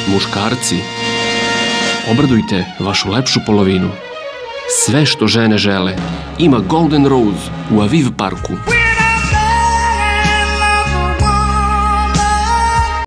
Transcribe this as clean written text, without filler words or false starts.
Muškarci, obradujte vašu lepšu polovinu. Sve što žene žele ima Golden Rose u Aviv parku.